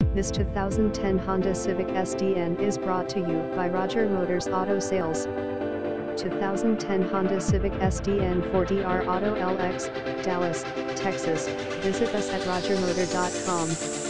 This 2010 Honda Civic Sdn is brought to you by Roger Motors Auto Sales. 2010 Honda Civic Sdn 4DR Auto LX, Dallas, Texas. Visit us at rogermotor.com.